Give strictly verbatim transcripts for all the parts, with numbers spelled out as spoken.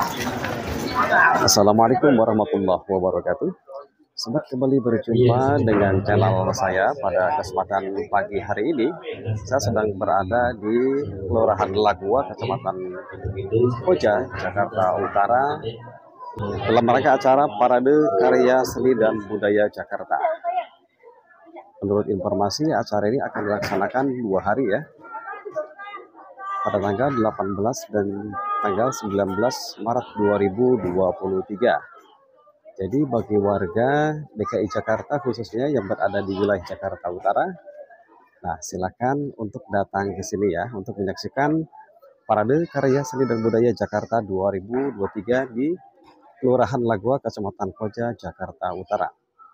Assalamualaikum warahmatullahi wabarakatuh. Sobat, kembali berjumpa dengan channel saya pada kesempatan pagi hari ini. Saya sedang berada di Kelurahan Lagua, Kecamatan Koja, Jakarta Utara, dalam rangka acara Parade Karya Seni dan Budaya Jakarta. Menurut informasi, acara ini akan dilaksanakan dua hari ya, pada tanggal delapan belas dan tanggal sembilan belas Maret dua ribu dua puluh tiga. Jadi bagi warga D K I Jakarta khususnya yang berada di wilayah Jakarta Utara, nah silakan untuk datang ke sini ya untuk menyaksikan Parade Karya Seni dan Budaya Jakarta dua ribu dua puluh tiga di Kelurahan Lagua, Kecamatan Koja, Jakarta Utara.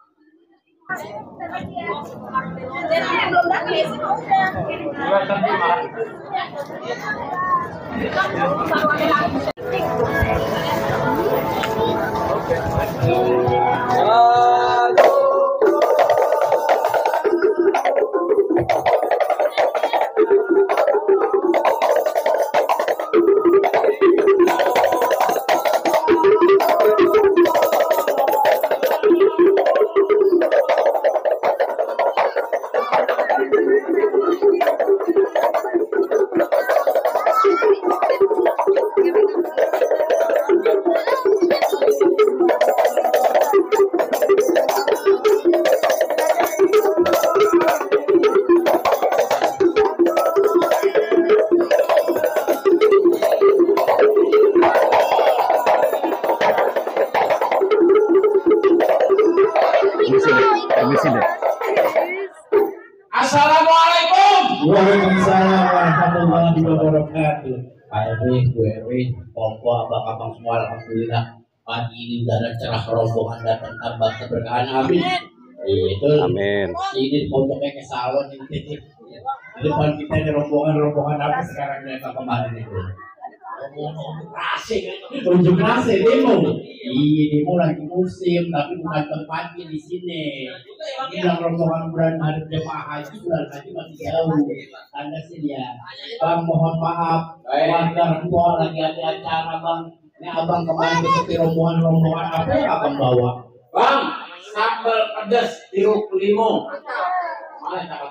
Assalamualaikum. Waalaikumsalam warahmatullahi wabarakatuh. Pak R W, Bu R W, Pongko, abang-abang semua, alhamdulillah pagi ini udah ada cerah, rombongan datang tambah keberkahan, amin. Itu Amin. Ini pondoknya ke salon ini. Di depan kita ada rombongan-rombongan apa sekarang mereka kemarin itu? Asik, unjuk rasa demo. Iya, demo lagi musim, tapi bukan tempatnya di sini. Ini yang rombongan bulan hari jemaah haji, bulan haji masih jauh. Tanda sih ya, Bang mohon maaf, warga tua lagi ada acara Bang. Ini abang kemarin seperti rombongan-rombongan apa yang abang bawa? Bang, sambal pedas jeruk limau. Mana cakep?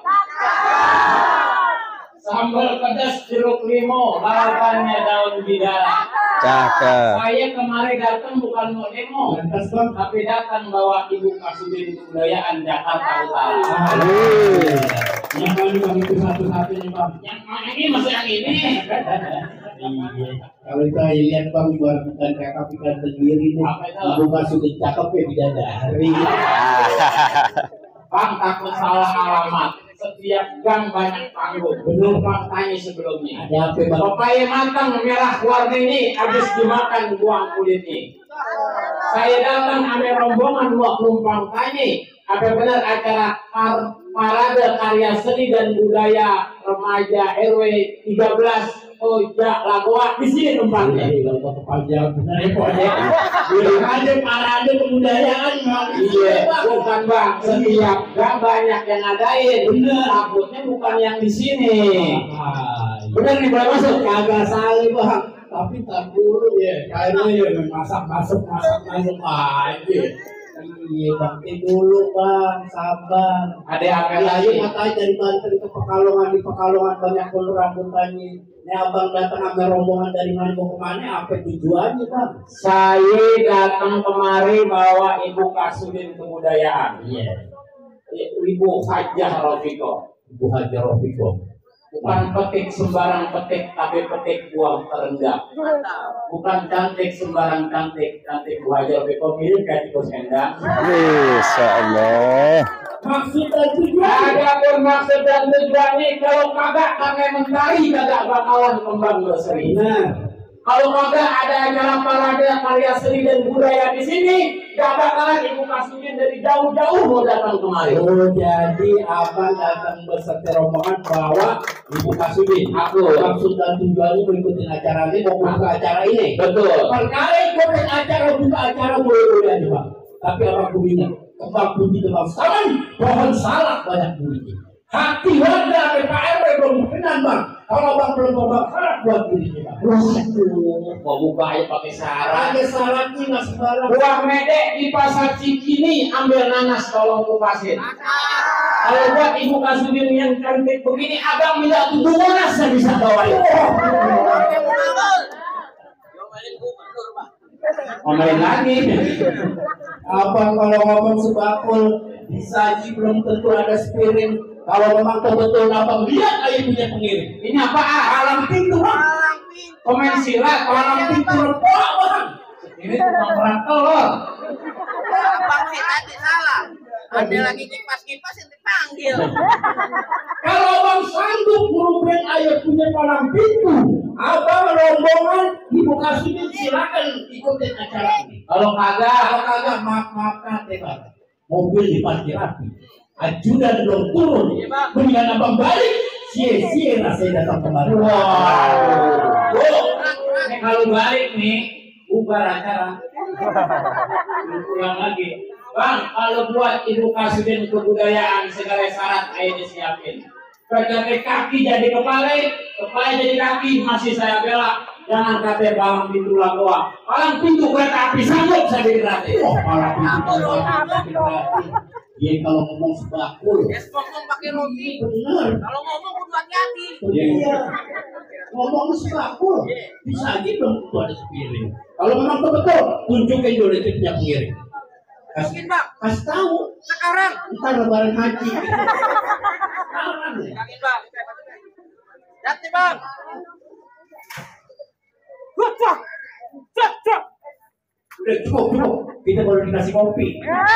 Sambal pedas jeruk limau, lawannya daun bidara. Cakep. Saya kemarin datang bukan mau demo, tapi datang bawa Ibu Kasubin Kebudayaan Jakarta Utara. Yang kali bang itu satu-satunya bang. Yang mana ini masih yang ini? Iya. Kalau itu lihat bang buat bukan kakak ikan sendiri nih. Bukan sudah cakep ya bidadari. Bang takut salah alamat. Setiap gang banyak panggung. Belum Bang tanya sebelumnya. Ada apa bang? Papaya matang merah warna ini habis dimakan buang kulitnya. Saya datang ambil rombongan dua penumpang tanya, apa benar acara par Parade Karya Seni dan Budaya Remaja R W tiga belas Koja Lagua di sini tempatnya. Kalau kepanjang benar ya Pak ya. Belum ada parade kebudayaan bang. Iya, bukan Bang. Setiap gang banyak yang ngadain. Bener. Takutnya bukan yang di sini. Bener nih boleh masuk? Kagak salah bang. Tapi tak dulu ya. Kayaknya ya masak masuk masak masuk aja. Iya bang, dulu bang, sabar. Ada yang akan Ayo katanya dari Banten ke Pekalongan, di Pekalongan banyak pun rambutannya. Ini abang datang ambil rombongan dari mana mau kemana? Apa tujuannya bang? Saya datang kemari bawa Ibu Kasubin Kebudayaan. Iya. Ibu Hajah Rofiko. Ibu Haji Rofiko. Bukan petik sembarang petik, tapi petik buah terendah. Bukan cantik sembarang cantik, cantik Bu Haji Rofiko mirip kayak tikus endang. Insya Allah. Maksud dan tujuan? Ada pun maksud dan tujuannya, kalau kagak pakai mentari kagak bakalan kembang berseri. Nah. Kalau kagak ada acara parade karya seni dan budaya di sini, gak bakalan Ibu Kasubin dari jauh-jauh mau datang kemari. Oh, jadi abang datang beserta rombongan bawa Ibu Kasubin. Aku. Maksud dan tujuannya mengikuti acara ini, mau buka acara ini. Betul. Perkara ikut acara buka acara boleh-boleh aja bang. Tapi abang kubingnya, kembang putih kembang saman, pohon salak banyak bunyinya. Hati warga P K R W belum berkenan bang. Kalau bang belum bawa syarat buat dirinya, Waduh, mau buka aja pakai syarat. ada syaratnya nggak sembarang. Buah medek di pasar Cikini, ambil nanas tolong kupasin. Kalau buat ibu Kasudin yang cantik begini, abang minta tujuh nanas saya bisa bawain. Ngomongin lagi. Abang kalau ngomong sebakul disaji belum tentu ada spiring. Kalau memang betul abang lihat aja punya pengiring. Ini apa? Alam pintu bang. Komen silat, Alam pintu lepok bang. ini tukang perang telur. Bang sih tadi salah. Ada lagi kipas-kipas yang dipanggil. Kalau abang sanggup merubah ayah punya palang pintu, abang rombongan ibu Kasudin silakan ikutin acara ini. Kalau kagak, Kalau kagak maaf maaf kate bang. Mobil diparkir rapi. Ajudan belum turun. Mendingan abang balik. Sia-sia rasanya datang kemari. waduh. Ini kalau balik nih, bubar acara. Pulang lagi. Bang, kalau buat ibu Kasudin kebudayaan segala syarat ayo disiapin. Dari kaki jadi kepala, kepala jadi kaki, masih saya bela. Jangan kata palang pintu lagoa. Palang pintu kereta api sanggup saya bikin rati. Wah, malah pintu. Dia kalau ngomong sebakul. Es ngomong pakai roti. Bener. Kalau ngomong kudu hati-hati. Iya. Ngomong sebakul. Bisa aja dong itu ada spiring. Kalau memang betul, tunjukin dulu itu punya pengiring. Kasih, Mungkin bang. kasih tahu. Sekarang. Ntar lebaran haji. Sekarang ya. Yakin bang. Hati bang. Udah cukup, cukup. Kita baru dikasih kopi.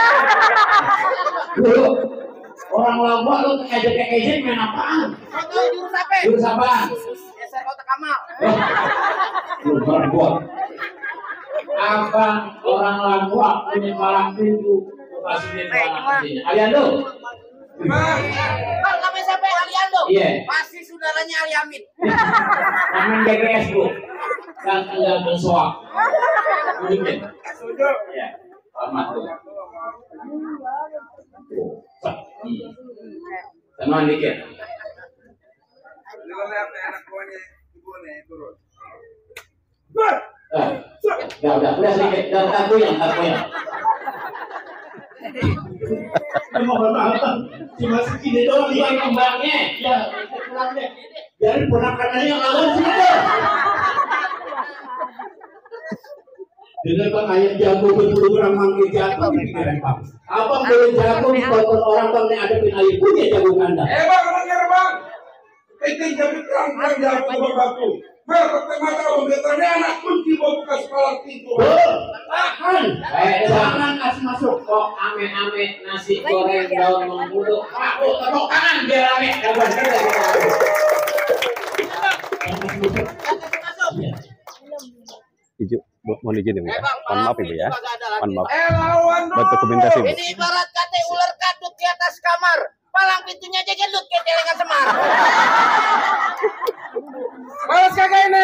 Dulu orang Lombok lu ejek-ejek main apaan? Foto jurus apa? Jurus apaan? Geser kotak Kamal. Lu berbuat. Abang orang Lombok punya palang pintu. Kasih palang pintunya. Kalian tuh? Bang, namanya siapa? Aliando. Iya. Pasti saudaranya Ali Amin. Main G G S bu. Dan tinggal bersoak. Mungkin. Iya. Selamat tuh. Teman dikit. Eh, udah, udah, udah sedikit. Udah, ntar goyang, ntar goyang. Emang apa? Cuma segini doang. Ini kembangnya. Ya, pulang deh. Biarin ponakannya yang lawan sini deh. Dengar bang ayam jago berburu orang manggil jago di pikiran bang. Abang boleh jago tonton orang bang yang ada pin ayam punya jago kandang. Eh bang, dengar bang. Itu jadi terang terang jago bang baku. Mer pertama tahun betulnya anak kunci mau buka sekolah pintu. Tahan. Eh, Jangan kasih masuk. kok ame-ame nasi goreng daun mengkudu. Aku tepuk tangan biar ame. Kabar kita gitu. Ibu, Bu, mohon izin ibu Eh ya. bang, Mohon maaf ibu ya. kagak ada lagi. Mohon maaf. Eh lawan dong. Buat dokumentasi bu. Ini ibarat kata ular kadut di atas kamar. Palang pintunya aja gendut kayak celengan semar. Balas kagak ini.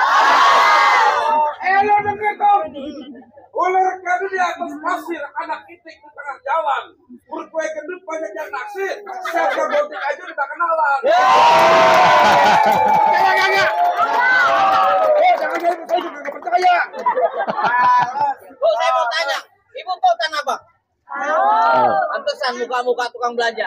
Eh lo denger dong. Ular kadu di atas pasir, anak itik di tengah jalan. Berkue gendut banyak yang naksir. Siapa gotik aja udah kenalan. Percaya kagak? Eh jangan jadi saya juga nggak percaya. Bu, saya mau tanya. Ibu tahu tanah abang? Pantesan muka-muka tukang belanja.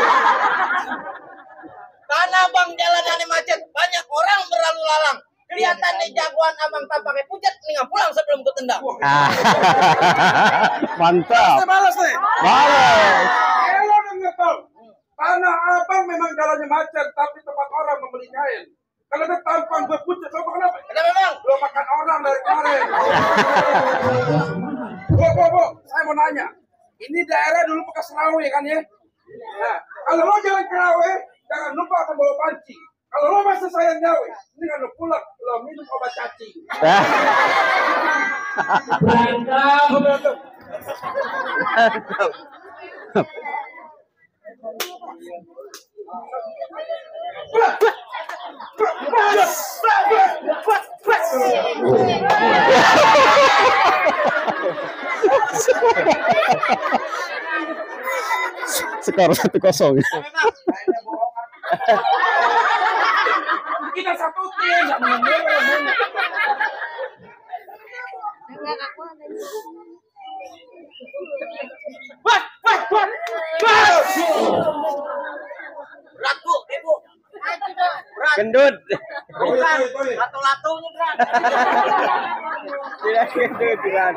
Karena abang jalanannya macet, banyak orang berlalu lalang. Kelihatan nih jagoan abang tampaknya pucat, tinggal pulang sebelum ketendang. Ah. Mantap. Balas nih. Balas. Eh lo denger dong. Tanah abang memang jalannya macet, tapi tempat orang membeli kain. Kalau ada tampang gue pucat, lo kenapa? Kenapa bang? Lo makan orang dari kemarin. Bu, bu, bu, saya mau nanya. Ini daerah dulu bekas rawe kan ya? Nah, kalau lo jalan ke rawe, jangan lupa membawa panci. Kalau lo masih sayang nyawe, ini kan lo pulang, lo minum obat cacing. Berantem. Skor satu kosong. Kenapa bang? ikutin, nggak mendengar. Wah, wah, wah, wah. Berat bu, ibu. Berat. Gendut. Bukan. Latu-latunya berat. Tidak gendut, Tuhan.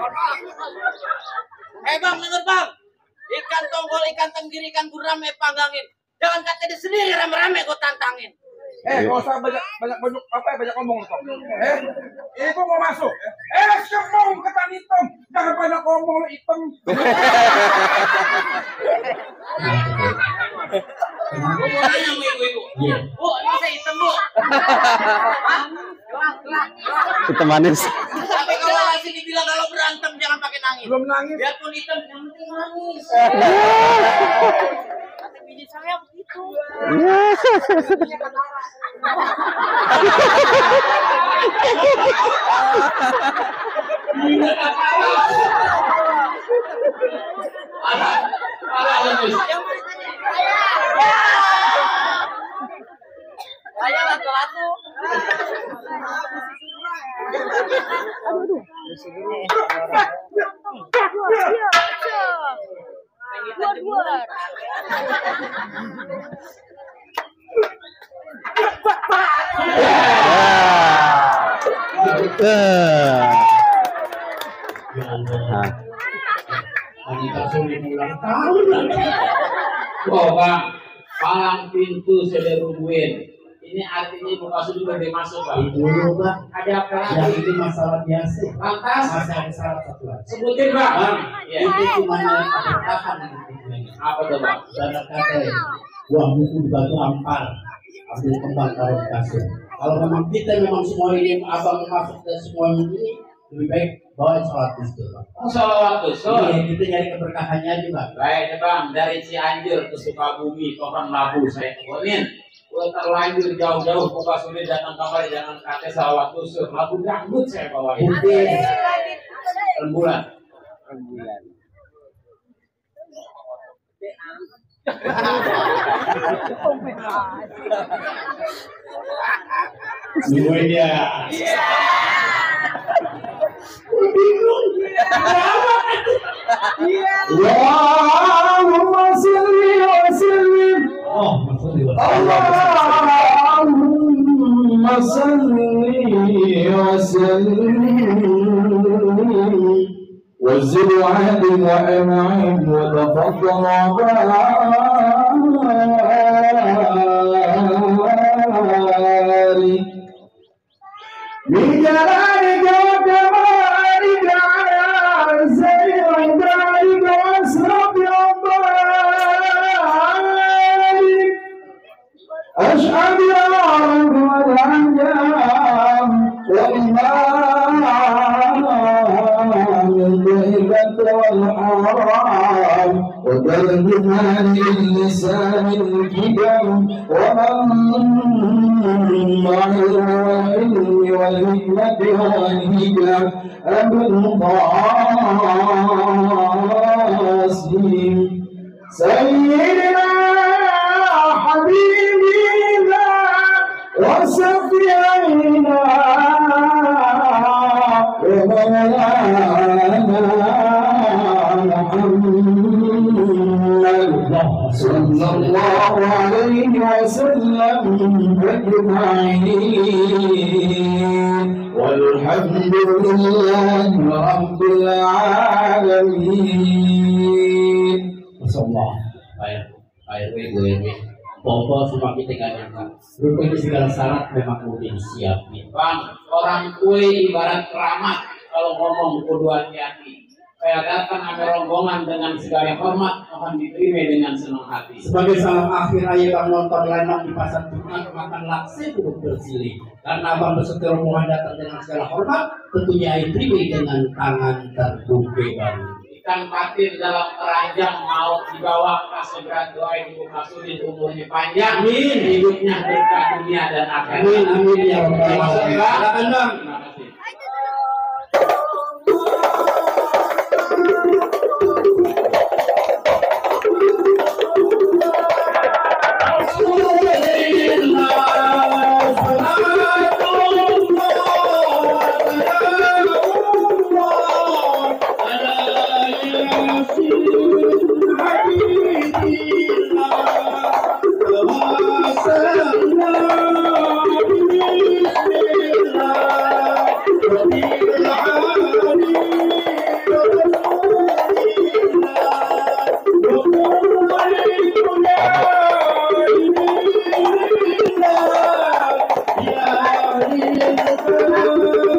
Eh bang, denger bang. Ikan tonggol, ikan tenggiri, ikan gurame panggangin. Jangan kata dia sendiri rame-rame gue tantangin. Eh, gak usah banyak banyak banyak apa ya banyak ngomong kok. Eh, ibu mau masuk. Eh, semong ketan hitam. Jangan banyak ngomong lo hitam. Gue mau nanya sama ibu-ibu. Iya. Bu, ini saya hitam bu. Hitam manis. Tapi kalau lagi dibilang kalau berantem jangan pakai nangis. Belum nangis. Biarpun hitam, yang penting nangis. Kata bini saya begitu. Saya latu-latu. Nah, Wanita sulit ulang tahun lagi. Oh bang, palang pintu sudah rubuhin. Ini artinya ibu masuk juga dia masuk bang. Dulu bang, Ada apa yang lagi? itu masalah biasa. Lantas, Masih ada syarat satu lagi. sebutin bang. Bang, Ya. itu cuma bertahan ini. Apa tuh bang? Dan kata uang buku dibagi ampar, ambil kembang taruh di kasur. Kalau memang kita memang semua ini abang masuk ke semua ini, lebih baik bawa sholat itu bang. Oh salawat tuh. Iya, kita nyari keberkahannya juga. Baik bang, dari Cianjur ke Sukabumi, Papan Labu saya temuin. Gue terlanjur jauh-jauh, buka sulit datang kamar jangan kata salawat tusuk. Lagu dangdut saya bawain. Putih. Rembulan. Semua dia. Allahumma salli wa sallim. Oh, maksudnya. Allahumma salli wa sallim. وزد وعدم وأنعم وتفضل وبارك من جلالك وكمالك على سير عبادك واسرق عبادك أشهد يا رب الأنجام والإمام الطيبة والحرام وترجمان اللسان الكبر ومنبع العلم والحكمة والهجر أبو القاسم سيدنا حبيبنا وسفينا ومولانا محمد صلى الله عليه وسلم أجمعين والحمد لله رب العالمين. Masyaallah. Baik, baik, ibu ini. Bapak semua kita gak nyangka. Rupanya segala syarat memang udah disiapin. Bang, orang kue ibarat keramat. Kalau ngomong kudu hati-hati. Saya datang ada rombongan dengan segala hormat akan diterima dengan senang hati. Sebagai salam akhir ayah bang nonton lenong di pasar Tuhan makan lakse duduk bersilih. Karena abang beserta rombongan datang dengan segala hormat, tentunya ayah terima dengan tangan terbuka bang. Ikan patin dalam keranjang mau dibawa kasih berat doa ibu masukin umurnya panjang, amin, hidupnya berkah dunia dan akhirat. Amin, amin ya rabbal alamin. Silakan bang. Terima kasih. Alhamdulillah. Thank you.